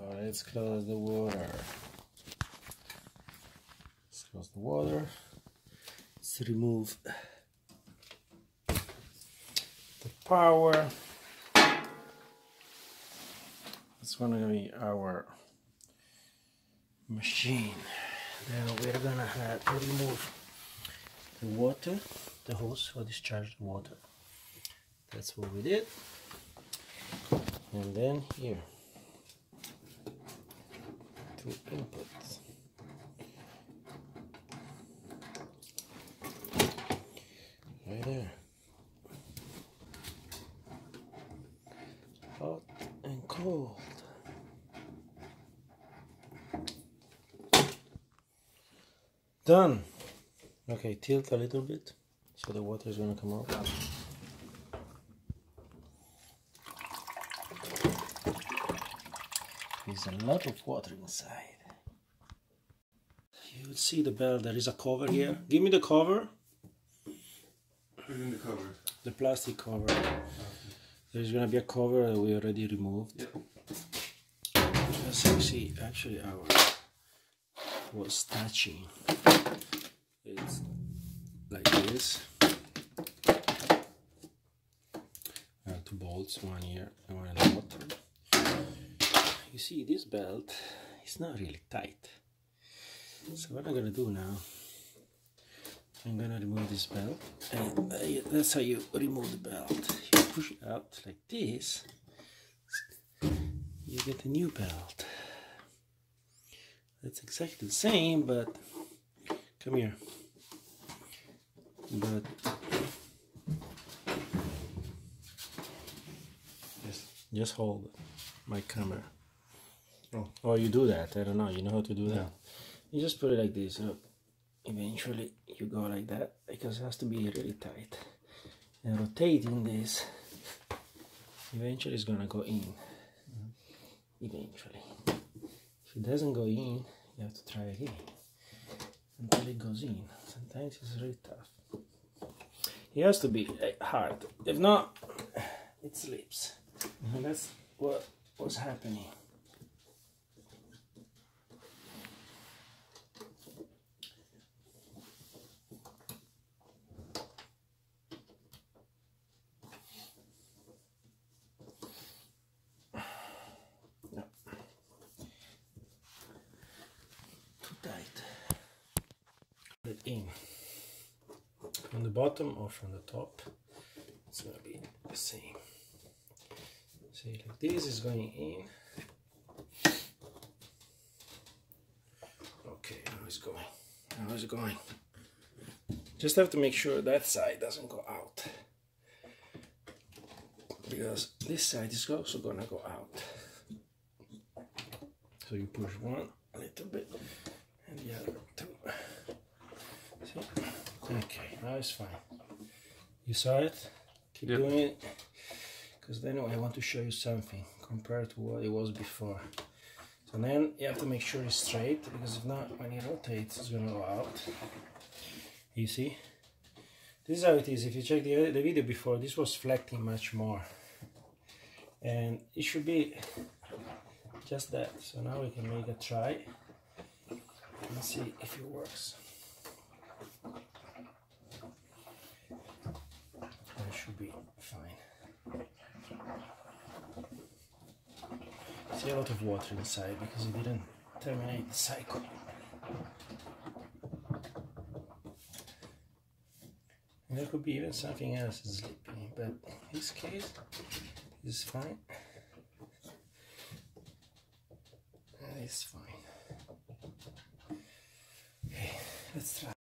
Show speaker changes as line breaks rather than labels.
let's close the water. Let's close the water. Let's remove the power. It's gonna be our machine. Then we're gonna have to remove the water, the hose for discharge the water. That's what we did. And then here, two inputs. Right there. Hot and cold. Done. Okay, tilt a little bit so the water is going to come out. There's a lot of water inside. You will see the belt. There is a cover here. Give me the cover.
What's in the cover?
The plastic cover. Okay. There's going to be a cover that we already removed.
Yep.
As you see, actually our was touching. It's like this. Two bolts, one here and one in the bottom. You see, this belt is not really tight. So what I'm gonna do now, I'm gonna remove this belt, and that's how you remove the belt. You push it out like this, you get a new belt. It's exactly the same, but come here. But just hold my camera. Oh, you do that? I don't know. You know how to do that? Yeah. You just put it like this. Eventually, you go like that because it has to be really tight. And rotating this, eventually, it's gonna go in. Eventually. If it doesn't go in, you have to try again until it goes in. Sometimes it's really tough. It has to be hard. If not, it slips. And that's what was happening. It in from the bottom or from the top, it's going to be the same. See, like this is going in. Okay, now it's going. Now it's going. Just have to make sure that side doesn't go out, because this side is also going to go out. So you push one a little bit and the other two. See? Okay, now it's fine. You saw it? Keep doing it, because then I want to show you something compared to what it was before. So then you have to make sure it's straight, because if not, when it rotates, it's gonna go out. You see? This is how it is. If you check the video before, this was flecting much more. And it should be just that. So now we can make a try and see if it works. That should be fine. See, a lot of water inside because it didn't terminate the cycle. And there could be even something else slipping, but in this case, it's fine. It's fine. Okay, let's try.